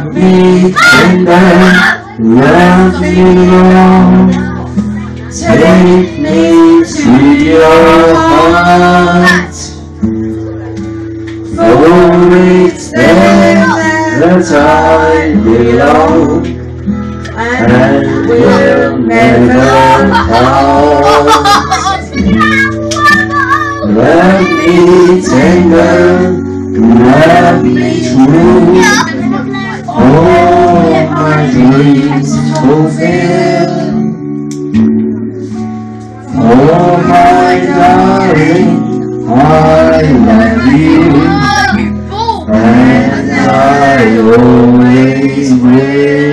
me tender, love me long. Take me to your heart, for it's there that I belong, and will never part. Love me tender, love me true, all my dreams fulfill. Oh my darling, I love you, and I always will.